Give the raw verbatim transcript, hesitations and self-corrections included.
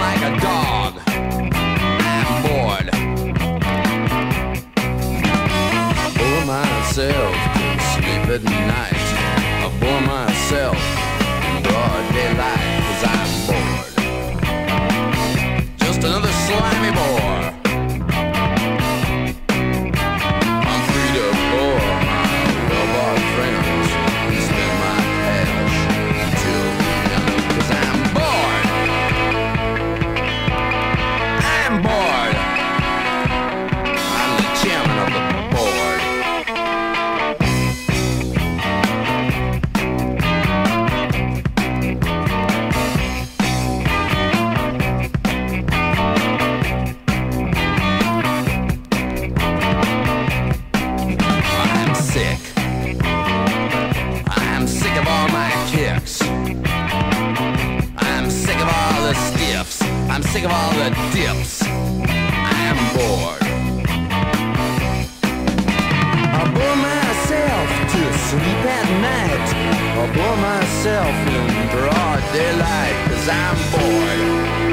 like a dog. I'm bored. Bore myself to sleep at night. I bore myself in broad daylight, 'cause I'm bored. Just another slimy bore. I'm free to bore my robot friends and spend my cash till the end, 'cause I'm bored. I'm bored. I'm the chairman of the board. I'm sick. I'm sick of all my kicks. I'm sick of all the stiffs. I'm sick of all the dips. I'm bored. I bore myself to sleep at night. I bore myself in broad daylight, 'cause I'm bored.